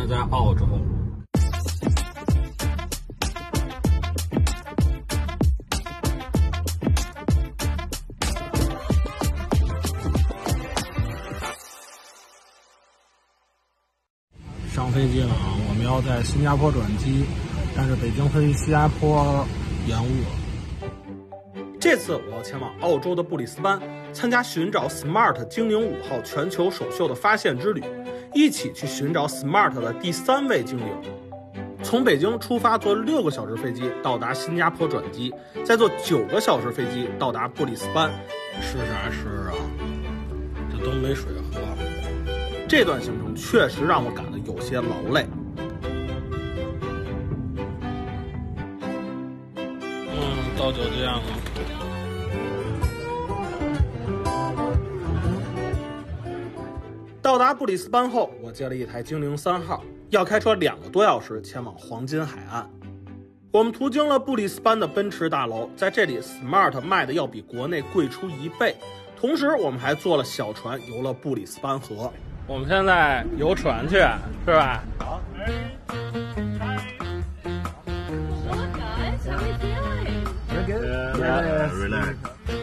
在在澳洲。上飞机了啊！我们要在新加坡转机，但是北京飞新加坡延误了。这次我要前往澳洲的布里斯班，参加寻找 SMART 精灵5号全球首秀的发现之旅，一起去寻找 SMART 的第3位精灵。从北京出发，坐6个小时飞机到达新加坡转机，再坐9个小时飞机到达布里斯班。吃啥吃啊？这都没水喝。这段行程确实让我赶得有些劳累。到酒店了。到达布里斯班后，我借了一台精灵3号，要开车2个多小时前往黄金海岸。我们途经了布里斯班的奔驰大楼，在这里 SMART 卖的要比国内贵出1倍。同时，我们还坐了小船游了布里斯班河。我们现在游船去，是吧？好。Relax。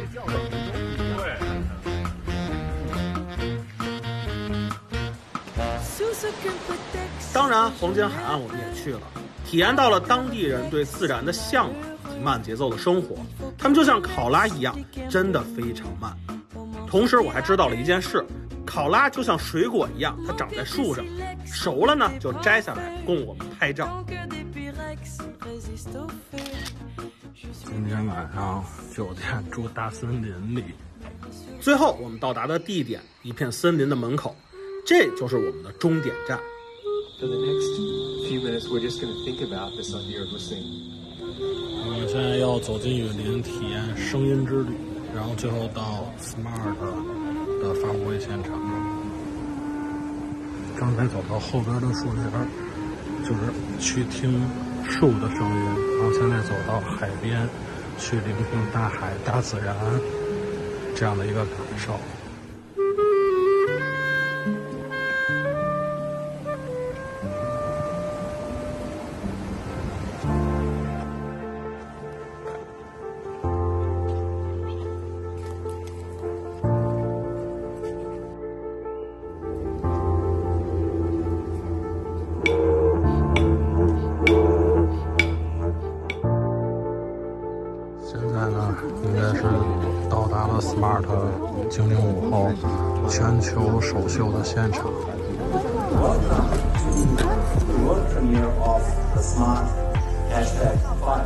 当然，黄金海岸我们也去了，体验到了当地人对自然的向往以及慢节奏的生活。他们就像考拉一样，真的非常慢。同时，我还知道了一件事。考拉就像水果一样，它长在树上，熟了呢就摘下来供我们拍照。今天晚上酒店住大森林里。最后我们到达的地点，一片森林的门口，这就是我们的终点站。 For the next few minutes, we're just going to think about this idea of listening. 我们现在要走进雨林，体验声音之旅，然后最后到 SMART 的发布会现场。刚才走到后边的树林，就是去听树的声音，然后现在走到海边，去聆听大海、大自然这样的一个感受。应该是到达了 SMART 精灵5号全球首秀的现场。 World premiere of the SMART #5.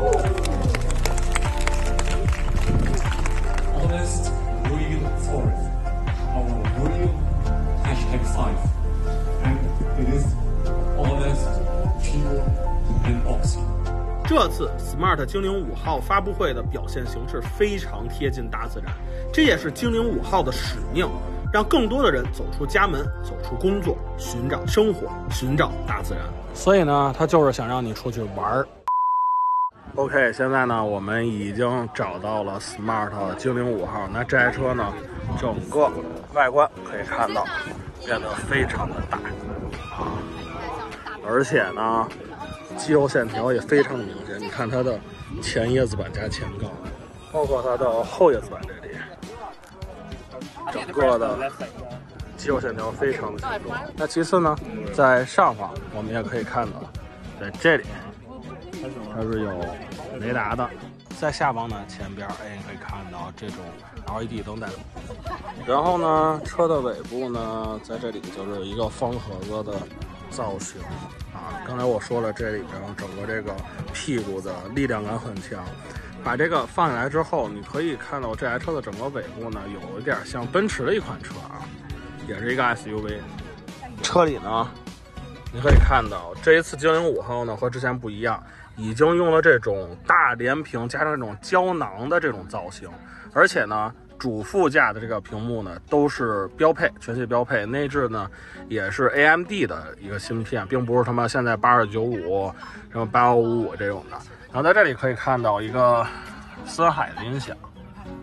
Honest, real forest. Our real #5. And it is honest, pure, and oxy. 这次 SMART 精灵5号发布会的表现形式非常贴近大自然，这也是精灵5号的使命，让更多的人走出家门，走出工作，寻找生活，寻找大自然。所以呢，他就是想让你出去玩。OK， 现在呢，我们已经找到了 SMART 精灵5号。那这台车呢，整个外观可以看到变得非常的大啊，而且呢，肌肉线条也非常的明显。你看它的前叶子板加前杠，包括它的后叶子板这里，整个的肌肉线条非常的清楚。那其次呢，在上方我们也可以看到，在这里它是有雷达的。在下方呢，前边你可以看到这种 LED 灯带。然后呢，车的尾部呢，在这里就是一个方盒子的造型啊。刚才我说了，这里边整个这个屁股的力量感很强。把这个放下来之后，你可以看到这台车的整个尾部呢，有一点像奔驰的一款车啊，也是一个 SUV。车里呢，你可以看到这一次精灵5号呢和之前不一样，已经用了这种大连屏加上这种胶囊的这种造型，而且呢，主副驾的这个屏幕呢都是标配，全系标配，内置呢也是 AMD 的一个芯片，并不是他妈现在8295什么8555这种的。然后在这里可以看到一个森海的音响，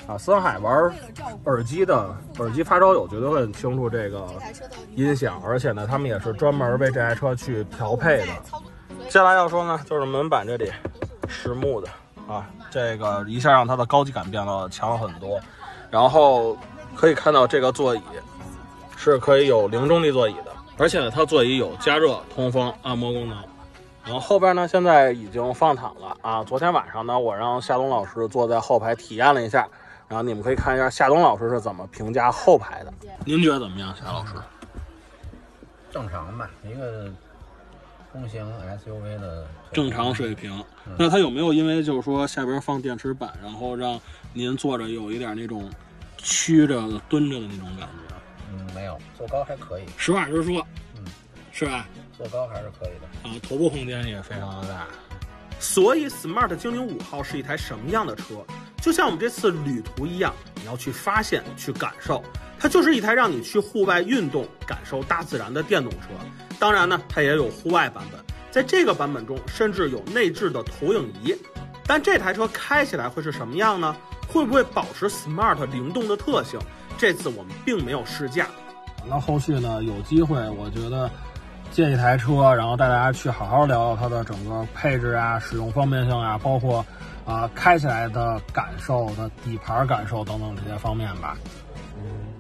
啊，森海玩耳机发烧友绝对会很清楚这个音响，而且呢，他们也是专门为这台车去调配的。接下来要说呢，就是门板这里实木的啊，这个一下让它的高级感变得强了很多。然后可以看到这个座椅是可以有零重力座椅的，而且呢，它座椅有加热、通风、按摩功能。然后后边呢，现在已经放躺了啊。昨天晚上呢，我让夏东老师坐在后排体验了一下，然后你们可以看一下夏东老师是怎么评价后排的。您觉得怎么样，夏老师？ 正常吧，一个中型 SUV 的正常水平。那它有没有因为就是说下边放电池板，然后让您坐着有一点那种曲着蹲着的那种感觉？ 没有，坐高还可以。 实话实说，是吧？ 坐高还是可以的啊，头部空间也非常的大。所以 Smart 精灵5号是一台什么样的车？就像我们这次旅途一样，你要去发现、去感受，它就是一台让你去户外运动、感受大自然的电动车。当然呢，它也有户外版本，在这个版本中甚至有内置的投影仪。但这台车开起来会是什么样呢？会不会保持 Smart 灵动的特性？这次我们并没有试驾。那后续呢，有机会我觉得借一台车，然后带大家去好好聊聊它的整个配置啊、使用方便性啊，包括开起来的感受的底盘感受等等这些方面吧。